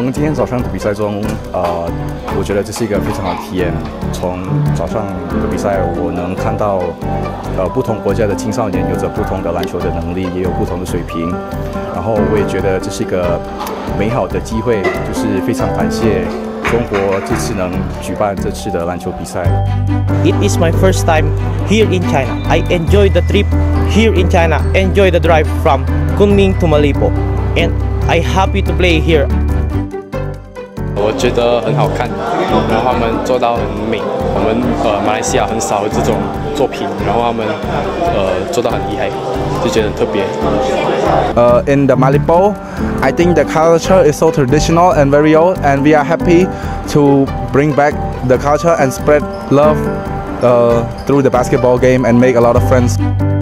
从今天早上的比赛中，我觉得这是一个非常好的体验。从早上的比赛，我能看到不同国家的青少年有着不同的篮球的能力，也有不同的水平。然后我也觉得这是一个美好的机会，就是非常感谢中国这次能举办这次的篮球比赛。 It is my first time here in China. I enjoy the trip here in China. Enjoy the drive from Kunming to Malipo, and I happy to play here. 我觉得很好看，然后他们做到很美。我们马来西亚很少这种作品，然后他们做到很厉害，就觉得很特别。 In the Malipo, I think the culture is so traditional and very old, and we are happy to bring back the culture and spread love through the basketball game and make a lot of friends.